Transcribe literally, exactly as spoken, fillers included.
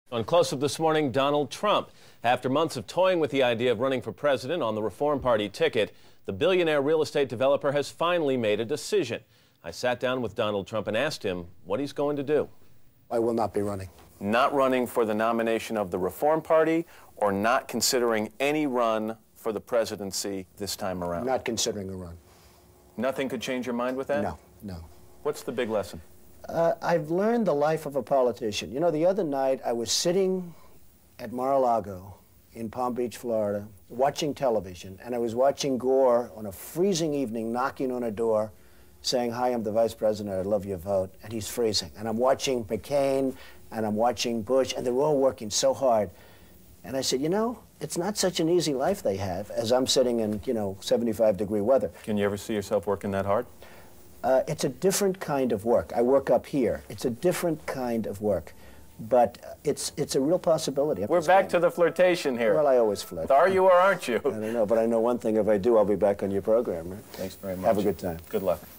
On Close Up this morning, Donald Trump. After months of toying with the idea of running for president on the Reform Party ticket, the billionaire real estate developer has finally made a decision. I sat down with Donald Trump and asked him what he's going to do. I will not be running. Not running for the nomination of the Reform Party, or not considering any run for the presidency this time around? Not considering a run. Nothing could change your mind with that? No, no. What's the big lesson? Uh, I've learned the life of a politician. You know, the other night I was sitting at Mar-a-Lago in Palm Beach, Florida, watching television, and I was watching Gore on a freezing evening knocking on a door saying, "Hi, I'm the vice president, I'd love your vote," and he's freezing. And I'm watching McCain, and I'm watching Bush, and they're all working so hard. And I said, you know, it's not such an easy life they have as I'm sitting in, you know, seventy-five degree weather. Can you ever see yourself working that hard? Uh, it's a different kind of work. I work up here. It's a different kind of work, but it's it's a real possibility. We're back to the flirtation here. Well, I always flirt. Are you or aren't you? I don't know, but I know one thing. If I do, I'll be back on your program. Right? Thanks very much. Have a good time. Good luck.